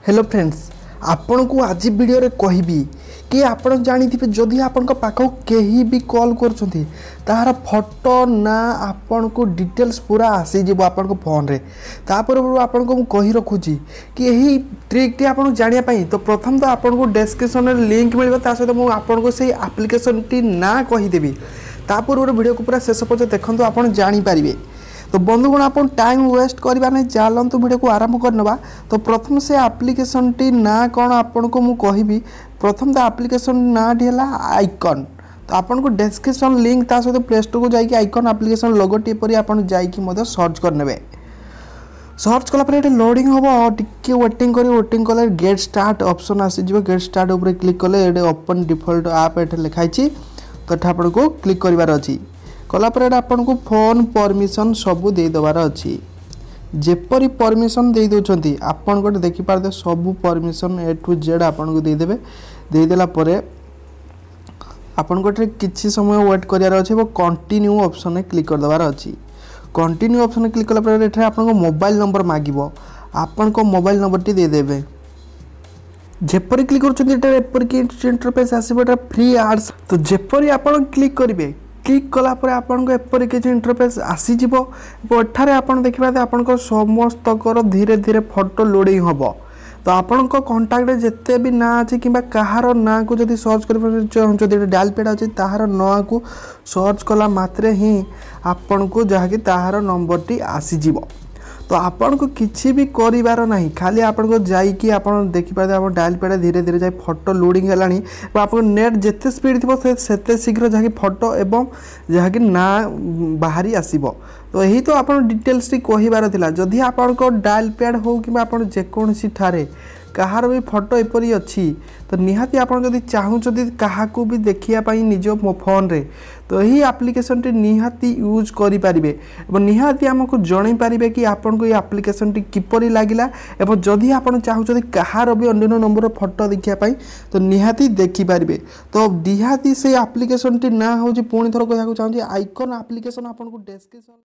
Hello friends, आपण को आज वीडियो रे कहबी कि आपण जानी थे जदि आपण पाख कहीं भी कॉल कर तार फोटो ना आपण को डिटेल्स पूरा आसीज आपण फोन रे तापर आपण को कही रखुची कि यही ट्रिक टी आपण जानिया पई। तो प्रथम तो आपण को डिस्क्रिप्शन रे लिंक मिलबो, ता सहित मु आपण को से एप्लिकेशन टी ना कही देबी। तापर वीडियो को पूरा शेष पर्यंत देखंतु आपण जानि पारिबे। तो बंधुगण आप टाइम वेस्ट करवा नहीं, चलतु वीडियो को आरंभ करनवा। तो प्रथम से एप्लिकेशन टी ना कौन आपन को मु कहिबी। प्रथम तो एप्लिकेशन ना टी हला आइकन। तो आपन को डिस्क्रिप्शन लिंक ता सहित प्ले स्टोर को जाइए आइकन एप्लिकेशन लोगो टी पर आपन जाइए मदे सर्च करनेबे। सर्च कला पर लोडिंग हम टिके वेटिंग कले गेट स्टार्ट ऑप्शन आसीज। गेट स्टार्ट ऊपर क्लिक कले ये ओपन डिफॉल्ट ऐप ये लिखाई। तो ये आपन को क्लिक करिवार अछि। कलापर आपन को फोन परमिशन सबू दे दबार अच्छी। जेपरी परमिशन दे दौरान आपन को देखी पारे सबू परमिशन ए टू जेड आपन को देदेवे। देदेला परे आपन को किसी समय वेट करार अच्छे वो कंटिन्यू ऑप्शन क्लिक कर दबार अच्छी। कंटिन्यू ऑप्शन क्लिक कला पर एठे आपन को मोबाइल नंबर मागिबो, आपन को मोबाइल नंबर टी दे देबे। जेपरी क्लिक कर इंटरफेस आसीबो फ्री आड्स। तो जेपरी आपन क्लिक करिवे, क्लिक कला पर आपन को एपरी किसी इंटरफेस आसीजिव। एठारे आपन देखिबा आपन को समस्त धीरे धीरे फोटो लोडिंग हम। तो आपन को कांटेक्ट जिते भी ना अच्छे कि कहार ना को जदि सर्च कर डायल पैड अच्छे ताहार ना को सर्च कला मात्रे ही आपन को जहाँकि ताहार नंबर टी आसीजिव। तो आपन को किसी भी करिवार नहीं, खाली आपन को जाइकी आपन देखि पारे आपन डायल पैड धीरे धीरे जाई फोटो लोडिंग हेलानी। आपन नेट जेते स्पीड थिबो सेते शीघ्र जहाँकि फोटो एवं जहाँकि ना बाहरी आसीबो। तो यही तो आपन डिटेल्स टी कहिबार थिला। जदि आपन को डायल पैड हो कि आपन जेकोसी ठारे कहार भी फोटो एपरी अच्छी, तो निहाती आपन जदि चाहू काहाकू भी देखिया पाई निज फोन रे, तो यही एप्लिकेशन टी निहाती यूज करि पारिबे। एवं निहाती हमको जणै पारिबे कि आपन को ये एप्लिकेशन टी किपरि लागिला। एवं जदि आपन चाहू कहार भी अन्य नंबर फोटो देखिया पाई तो निहाती देखि पारिबे। तो निहाती से एप्लिकेशन टी ना हो पुणी थर कहू चाहूँ आइकन एप्लिकेशन आपन को डिस्क्रिप्शन